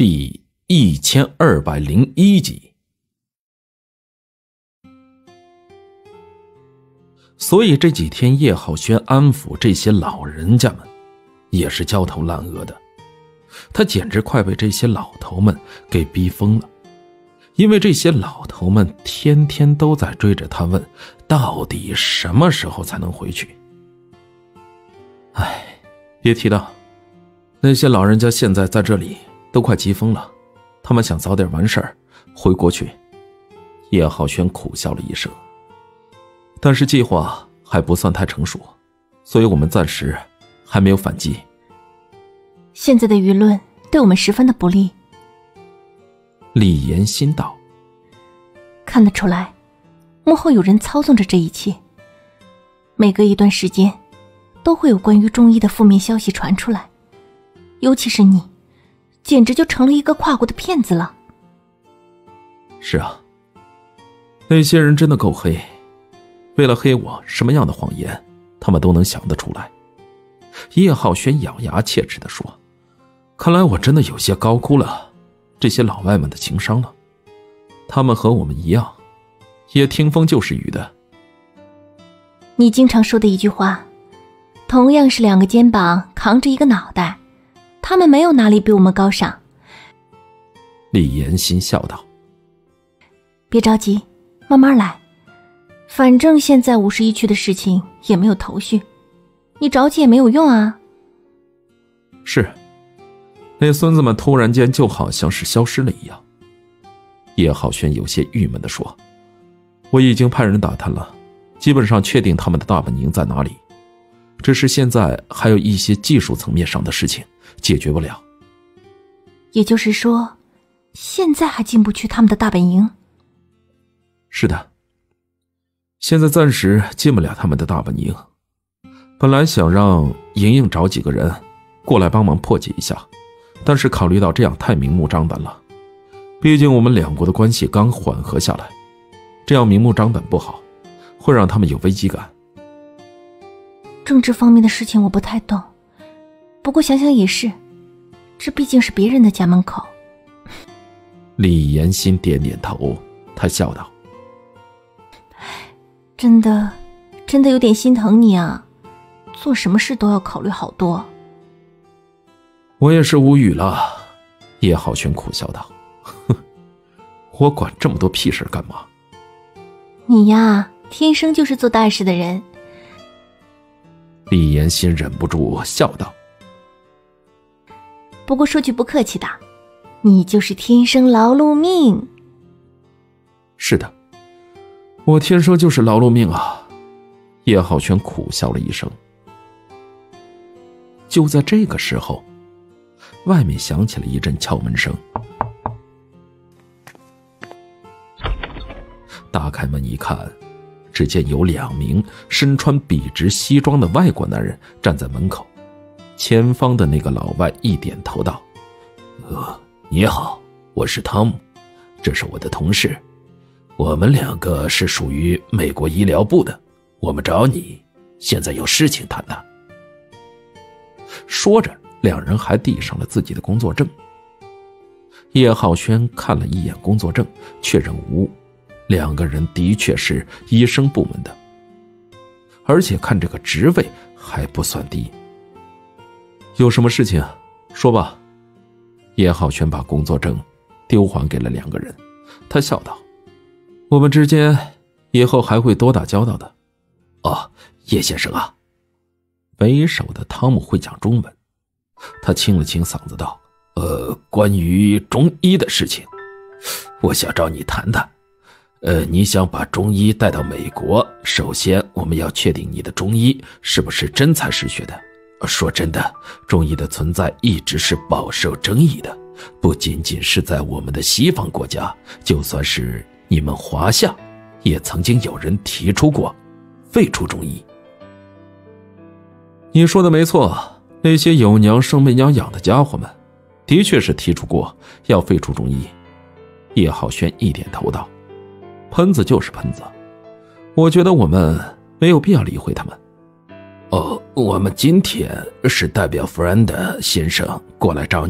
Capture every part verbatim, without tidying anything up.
第一千二百零一集。所以这几天叶浩轩安抚这些老人家们也是焦头烂额的，他简直快被这些老头们给逼疯了。因为这些老头们天天都在追着他问，到底什么时候才能回去。唉，别提到那些老人家现在在这里都快急疯了，他们想早点完事儿回国去。叶浩轩苦笑了一声，但是计划还不算太成熟，所以我们暂时还没有反击。 现在的舆论对我们十分的不利。 李延新道， 看得出来幕后有人操纵着这一切，每隔一段时间都会有关于中医的负面消息传出来，尤其是你简直就成了一个跨国的骗子了。 是啊，那些人真的够黑，为了黑我，什么样的谎言他们都能想得出来。叶浩轩咬牙切齿地说，看来我真的有些高估了这些老外们的情商了，他们和我们一样，也听风就是雨的。 你经常说的一句话，同样是两个肩膀扛着一个脑袋，他们没有哪里比我们高尚。 李延新笑道， 别着急，慢慢来，反正现在五十一区的事情也没有头绪，你着急也没有用啊。 是，那孙子们突然间就好像是消失了一样。叶浩轩有些郁闷地说，我已经派人打探了，基本上确定他们的大本营在哪里，只是现在还有一些技术层面上的事情解决不了。 也就是说现在还进不去他们的大本营？ 是的，现在暂时进不了他们的大本营。本来想让莹莹找几个人过来帮忙破解一下，但是考虑到这样太明目张胆了，毕竟我们两国的关系刚缓和下来，这样明目张胆不好，会让他们有危机感。 政治方面的事情我不太懂，不过想想也是，这毕竟是别人的家门口。 李延新点点头，他笑道， 真的真的有点心疼你啊，做什么事都要考虑好多。 我也是无语了。叶浩轩苦笑道，哼，我管这么多屁事干嘛？ 你呀，天生就是做大事的人。 李延新忍不住笑道， 不过说句不客气的，你就是天生劳碌命。 是的，我天生就是劳碌命啊。叶浩轩苦笑了一声。就在这个时候，外面响起了一阵敲门声。打开门一看，只见有两名身穿笔直西装的外国男人站在门口。前方的那个老外一点头道，呃，你好，我是汤姆，这是我的同事，我们两个是属于美国医疗部的，我们找你，现在有事情谈谈。说着，两人还递上了自己的工作证。叶浩轩看了一眼工作证，确认无误，两个人的确是医生部门的，而且看这个职位还不算低。有什么事情说吧。叶浩轩把工作证丢还给了两个人，他笑道，我们之间以后还会多打交道的。哦，叶先生啊。为首的汤姆会讲中文，他清了清嗓子道，呃，关于中医的事情，我想找你谈谈。呃，你想把中医带到美国，首先我们要确定你的中医是不是真才实学的。说真的，中医的存在一直是饱受争议的，不仅仅是在我们的西方国家，就算是你们华夏，也曾经有人提出过废除中医。你说的没错，那些有娘生没娘养的家伙们，的确是提出过要废除中医。叶浩轩一点头道，喷子就是喷子，我觉得我们没有必要理会他们。哦，我们今天是代表 friend 先生过来找你的，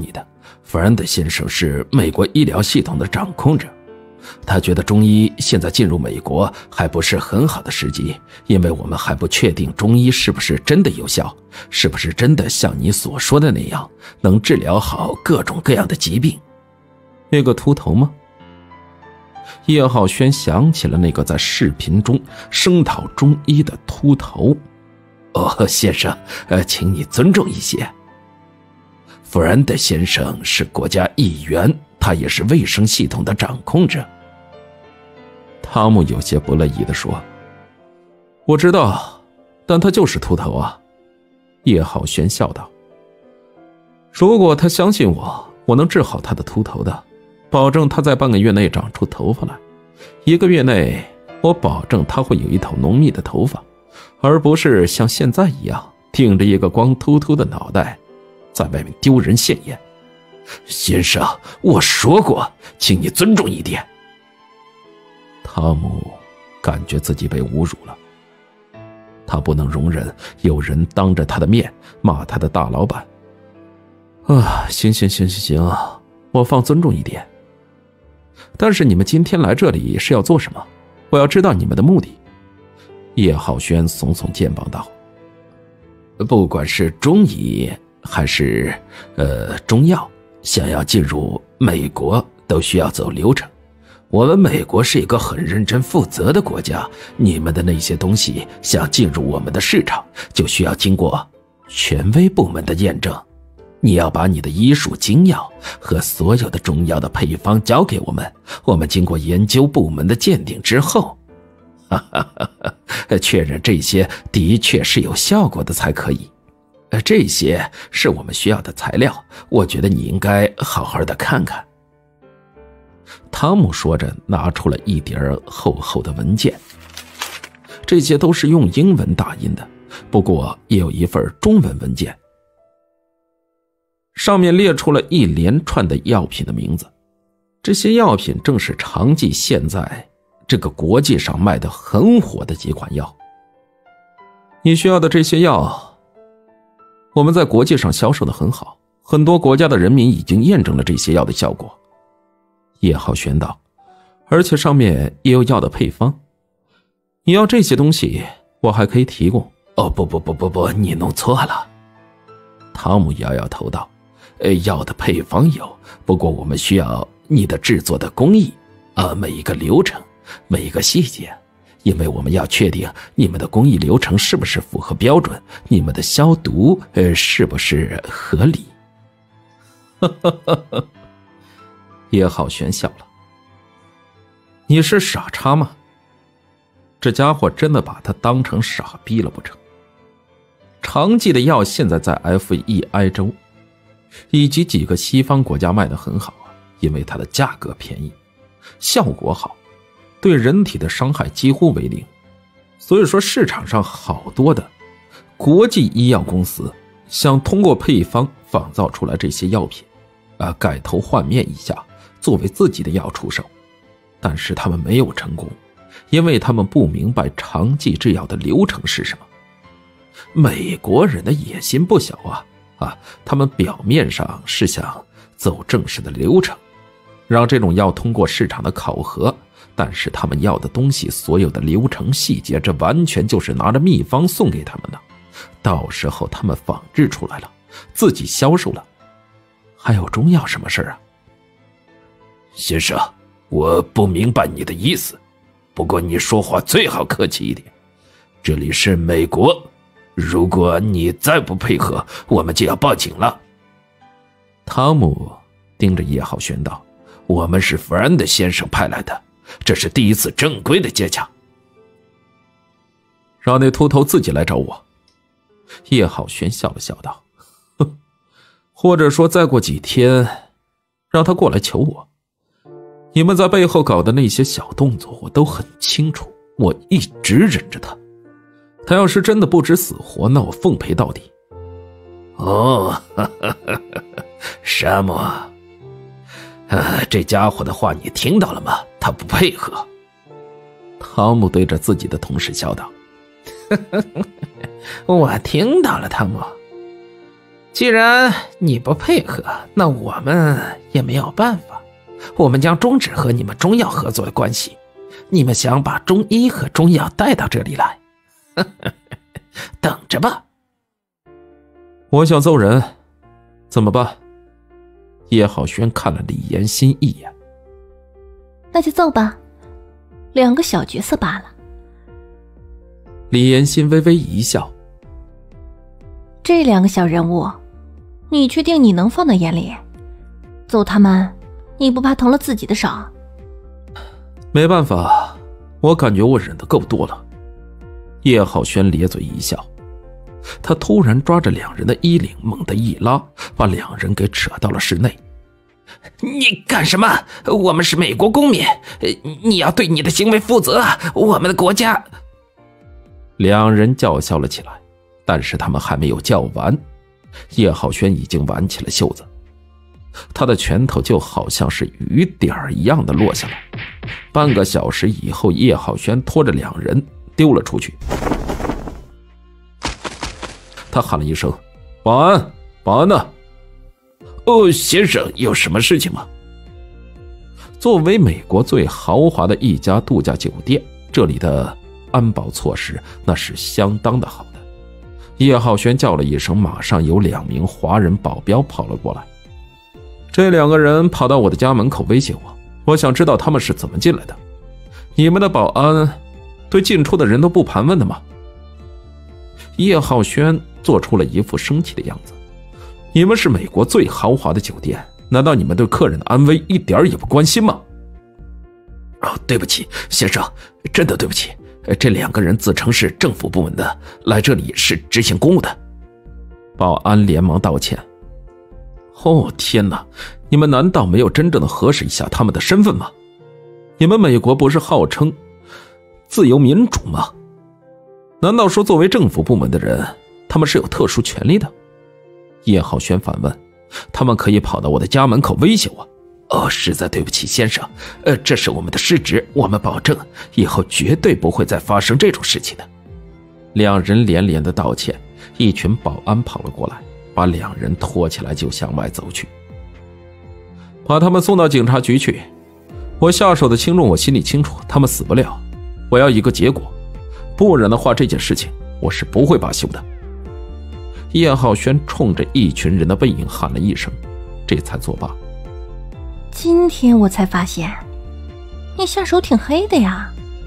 弗兰德先生是美国医疗系统的掌控者，他觉得中医现在进入美国还不是很好的时机，因为我们还不确定中医是不是真的有效，是不是真的像你所说的那样能治疗好各种各样的疾病。那个秃头吗？叶浩轩想起了那个在视频中声讨中医的秃头。哦，先生，呃，请你尊重一些。弗兰德先生是国家议员，他也是卫生系统的掌控者。汤姆有些不乐意地说：我知道，但他就是秃头啊。叶浩轩笑道：如果他相信我，我能治好他的秃头的，保证他在半个月内长出头发来。一个月内，我保证他会有一头浓密的头发，而不是像现在一样顶着一个光秃秃的脑袋在外面丢人现眼。先生，我说过，请你尊重一点。汤姆感觉自己被侮辱了，他不能容忍有人当着他的面骂他的大老板。啊，行行行行行，我放尊重一点。但是你们今天来这里是要做什么？我要知道你们的目的。叶浩轩耸耸肩膀道：不管是中医还是呃中药，想要进入美国都需要走流程。我们美国是一个很认真负责的国家，你们的那些东西想进入我们的市场，就需要经过权威部门的验证。你要把你的医术精药和所有的中药的配方交给我们，我们经过研究部门的鉴定之后，哈哈哈，确认这些的确是有效果的才可以。这些是我们需要的材料，我觉得你应该好好的看看。汤姆说着拿出了一叠厚厚的文件，这些都是用英文打印的，不过也有一份中文文件，上面列出了一连串的药品的名字。这些药品正是长记现在这个国际上卖得很火的几款药。你需要的这些药，我们在国际上销售得很好，很多国家的人民已经验证了这些药的效果。叶浩轩道：而且上面也有药的配方，你要这些东西我还可以提供。哦，不不不不不，你弄错了。汤姆摇摇头道：呃，药的配方有，不过我们需要你的制作的工艺，啊，每一个流程，每一个细节，因为我们要确定你们的工艺流程是不是符合标准，你们的消毒呃是不是合理。叶浩轩笑了：你是傻叉吗？这家伙真的把他当成傻逼了不成？长记的药现在在 F E I 州以及几个西方国家卖得很好啊，因为它的价格便宜，效果好，对人体的伤害几乎为零。所以说市场上好多的国际医药公司想通过配方仿造出来这些药品啊，改头换面一下作为自己的药出售，但是他们没有成功，因为他们不明白长记制药的流程是什么。美国人的野心不小啊啊！他们表面上是想走正式的流程，让这种药通过市场的考核，但是他们要的东西所有的流程细节，这完全就是拿着秘方送给他们的，到时候他们仿制出来了，自己销售了，还有中药什么事啊？先生，我不明白你的意思，不过你说话最好客气一点，这里是美国，如果你再不配合，我们就要报警了。汤姆盯着叶浩轩道：我们是弗兰德先生派来的，这是第一次正规的接洽。让那秃头自己来找我。叶浩轩笑了笑道：哼，或者说再过几天让他过来求我。你们在背后搞的那些小动作我都很清楚，我一直忍着他，他要是真的不知死活，那我奉陪到底。哦，哈哈哈哈，沙漠，啊，这家伙的话你听到了吗？他不配合。汤姆对着自己的同事笑道：我听到了，汤姆。 既然你不配合，那我们也没有办法。我们将终止和你们中药合作的关系。你们想把中医和中药带到这里来？等着吧。 我想揍人，怎么办？叶浩轩看了李延新一眼。 那就揍吧，两个小角色罢了。 李延新微微一笑。 这两个小人物，你确定你能放在眼里？揍他们，你不怕疼了自己的手？ 没办法，我感觉我忍得够多了。叶浩轩咧嘴一笑，他突然抓着两人的衣领猛地一拉，把两人给扯到了室内。 你干什么？我们是美国公民，你要对你的行为负责。我们的国家…… 两人叫嚣了起来，但是他们还没有叫完，叶浩轩已经挽起了袖子，他的拳头就好像是雨点一样的落下来。半个小时以后，叶浩轩拖着两人丢了出去。他喊了一声：“保安，保安呢？”“ 哦，先生，有什么事情吗？” 作为美国最豪华的一家度假酒店，这里的安保措施那是相当的好的。叶浩轩叫了一声，马上有两名华人保镖跑了过来。这两个人跑到我的家门口威胁我，我想知道他们是怎么进来的。你们的保安对进出的人都不盘问的吗？叶浩轩做出了一副生气的样子。你们是美国最豪华的酒店，难道你们对客人的安危一点也不关心吗？ 哦，对不起，先生，真的对不起。这两个人自称是政府部门的，来这里是执行公务的。 保安连忙道歉。哦，天哪，你们难道没有真正的核实一下他们的身份吗？你们美国不是号称自由民主吗？难道说作为政府部门的人，他们是有特殊权利的？叶浩轩反问。他们可以跑到我的家门口威胁我？ 哦，实在对不起，先生，呃，这是我们的失职，我们保证以后绝对不会再发生这种事情的。 两人连连的道歉，一群保安跑了过来，把两人拖起来就向外走去。把他们送到警察局去，我下手的轻重我心里清楚，他们死不了，我要一个结果，不然的话这件事情我是不会罢休的。叶浩轩冲着一群人的背影喊了一声，这才作罢。 今天我才发现，你下手挺黑的呀。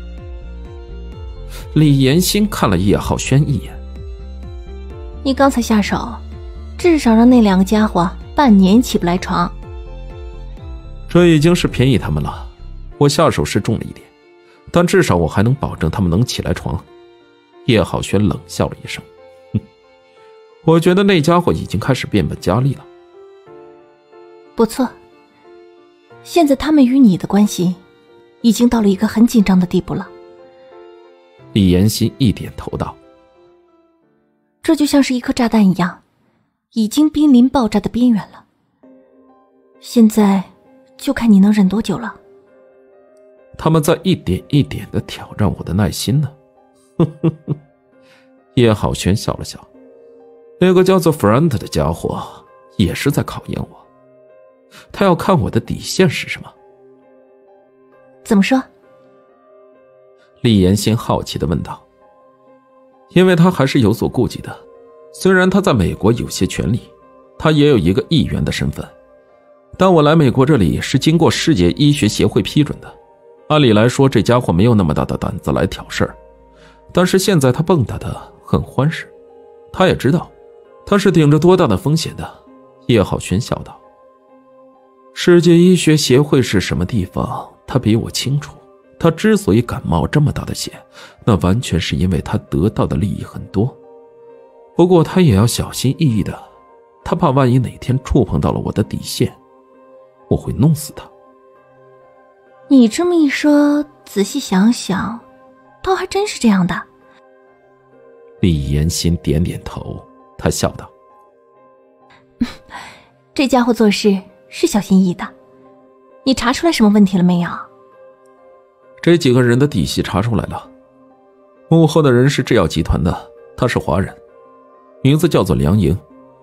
李延新看了叶浩轩一眼。 你刚才下手，至少让那两个家伙半年起不来床。 这已经是便宜他们了，我下手是重了一点，但至少我还能保证他们能起来床。叶浩轩冷笑了一声，哼，我觉得那家伙已经开始变本加厉了。 不错，现在他们与你的关系已经到了一个很紧张的地步了。 李延新一点头道：“ 这就像是一颗炸弹一样，已经濒临爆炸的边缘了。现在就看你能忍多久了。” 他们在一点一点地挑战我的耐心呢。呵呵呵，叶浩轩笑了笑，那个叫做 Friend 的家伙也是在考验我，他要看我的底线是什么。 怎么说？ 李延新好奇地问道。因为他还是有所顾忌的，虽然他在美国有些权利，他也有一个议员的身份，但我来美国这里是经过世界医学协会批准的，按理来说这家伙没有那么大的胆子来挑事儿，但是现在他蹦跶得很欢实，他也知道他是顶着多大的风险的。叶浩轩笑道：“世界医学协会是什么地方，他比我清楚。他之所以敢冒这么大的险，那完全是因为他得到的利益很多。不过他也要小心翼翼的，他怕万一哪天触碰到了我的底线，我会弄死他。” 你这么一说，仔细想想，倒还真是这样的。 李延新点点头，他笑道：“ 这家伙做事是小心翼翼的，你查出来什么问题了没有？” 这几个人的底细查出来了，幕后的人是制药集团的，他是华人，名字叫做梁莹，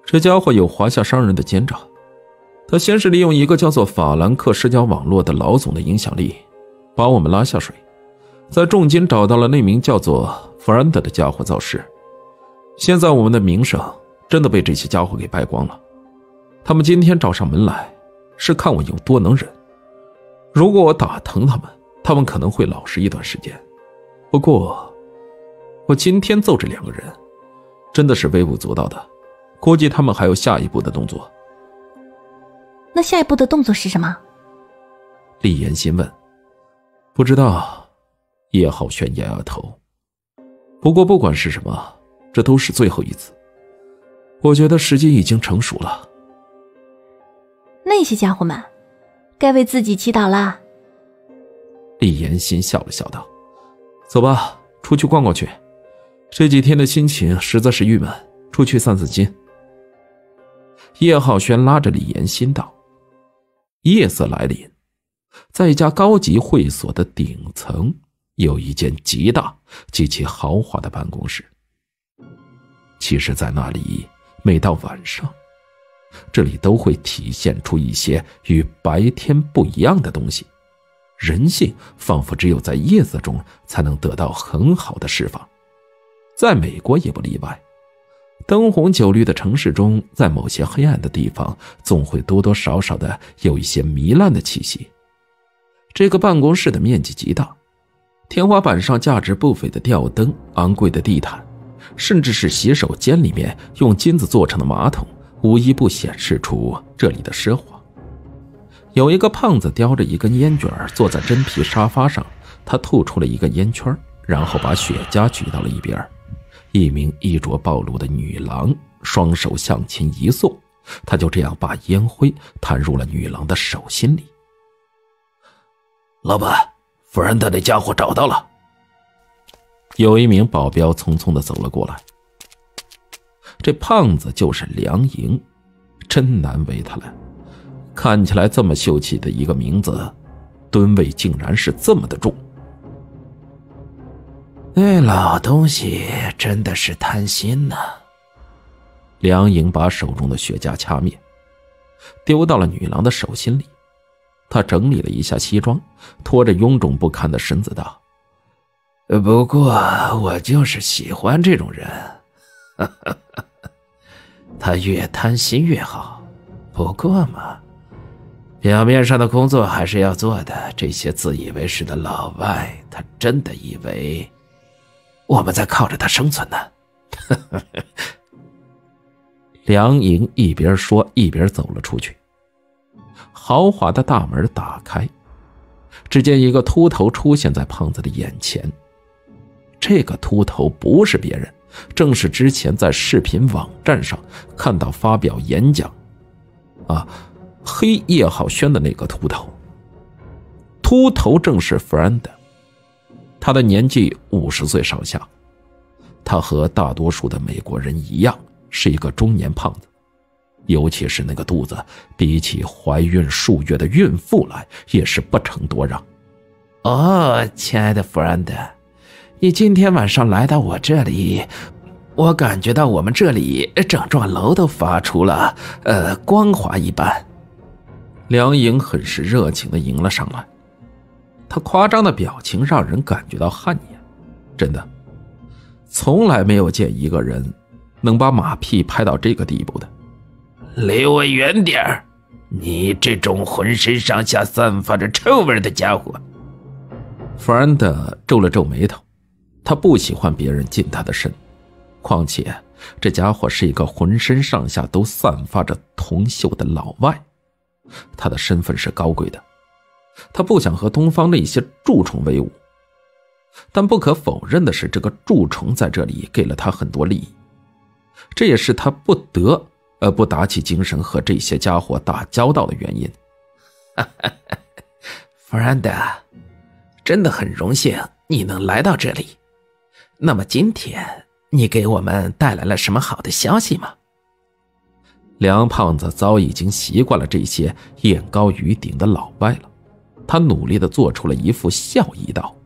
这家伙有华夏商人的奸诈，他先是利用一个叫做法兰克社交网络的老总的影响力，把我们拉下水，在重金找到了那名叫做弗兰德的家伙造势。现在我们的名声真的被这些家伙给败光了。他们今天找上门来，是看我有多能忍。如果我打疼他们，他们可能会老实一段时间。不过，我今天揍这两个人，真的是微不足道的，估计他们还有下一步的动作。 那下一步的动作是什么？ 厉言心问。不知道。叶浩轩摇摇头。不过不管是什么，这都是最后一次。我觉得时机已经成熟了。 那些家伙们，该为自己祈祷啦。 厉言心笑了笑道：“走吧，出去逛逛去。这几天的心情实在是郁闷，出去散散心。”叶浩轩拉着厉言心道。夜色来临，在一家高级会所的顶层，有一间极大极其豪华的办公室。其实在那里，每到晚上，这里都会体现出一些与白天不一样的东西。人性仿佛只有在夜色中才能得到很好的释放，在美国也不例外。灯红酒绿的城市中，在某些黑暗的地方，总会多多少少的有一些糜烂的气息。这个办公室的面积极大，天花板上价值不菲的吊灯、昂贵的地毯，甚至是洗手间里面用金子做成的马桶，无一不显示出这里的奢华。有一个胖子叼着一根烟卷坐在真皮沙发上，他吐出了一个烟圈，然后把雪茄举到了一边。一名衣着暴露的女郎双手向前一缩，他就这样把烟灰弹入了女郎的手心里。 老板，弗兰德那家伙找到了。 有一名保镖匆匆地走了过来。这胖子就是梁莹，真难为他了。看起来这么秀气的一个名字，吨位竟然是这么的重。 那老东西真的是贪心呐、啊！ 梁莹把手中的雪茄掐灭，丢到了女郎的手心里。她整理了一下西装，拖着臃肿不堪的身子道：“ 不过我就是喜欢这种人，他越贪心越好。不过嘛，表面上的工作还是要做的。这些自以为是的老外，他真的以为我们在靠着他生存呢。” 梁莹一边说一边走了出去。豪华的大门打开，只见一个秃头出现在胖子的眼前。这个秃头不是别人，正是之前在视频网站上看到发表演讲啊黑叶浩轩的那个秃头。秃头正是弗兰德，他的年纪五十岁上下，他和大多数的美国人一样，是一个中年胖子，尤其是那个肚子，比起怀孕数月的孕妇来，也是不成多让。 哦，亲爱的弗兰德，你今天晚上来到我这里，我感觉到我们这里整幢楼都发出了呃光华一般。 梁莹很是热情地迎了上来，他夸张的表情让人感觉到汗颜。真的，从来没有见一个人能把马屁拍到这个地步的。 离我远点儿！你这种浑身上下散发着臭味的家伙！ 弗兰德皱了皱眉头，他不喜欢别人近他的身，况且这家伙是一个浑身上下都散发着铜锈的老外，他的身份是高贵的，他不想和东方那些蛀虫为伍。但不可否认的是，这个蛀虫在这里给了他很多利益，这也是他不得而不打起精神和这些家伙打交道的原因。 弗兰德，真的很荣幸你能来到这里。那么今天你给我们带来了什么好的消息吗？ 梁胖子早已经习惯了这些眼高于顶的老外了，他努力地做出了一副笑意道：